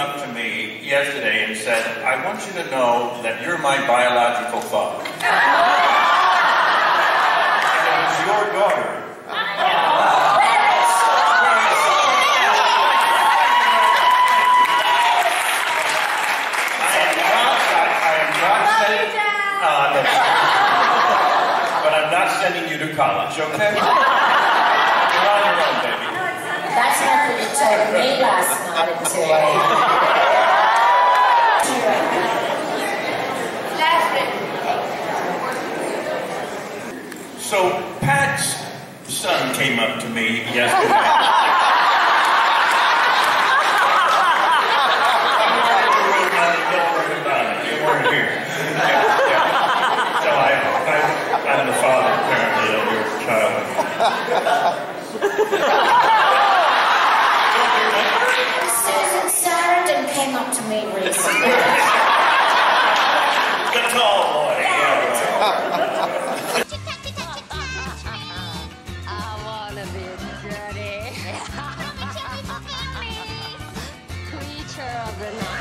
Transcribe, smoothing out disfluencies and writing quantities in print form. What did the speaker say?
up to me yesterday and said, I want you to know that you're my biological father. And it was your daughter. But I'm not sending you to college, okay? You're on your own, baby. That's not what you told me last night at 2 a.m. So Pat's son came up to me yesterday. You weren't here. So I'm the father, apparently, of your child. Susan Sarandon came up to me recently. The tall boy. Yeah, I wanna be dirty. Creature of the night.